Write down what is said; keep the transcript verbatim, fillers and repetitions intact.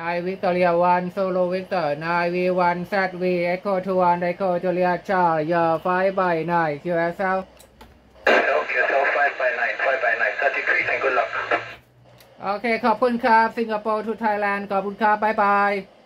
นายวิกตอเรียวันโซโลวิกเตอร์นายวีวันแซดวีเอ็กโคทูวันไดโคจูเลียชาร์ยาไฟใบนายคิวเอสเอลโอเคเซลไฟไปไหนไฟไปไหนสติครีแอนด์กุลักโอเคขอบคุณครับสิงคโปร์ทูไทยแลนด์ขอบคุณครับบ๊ายบาย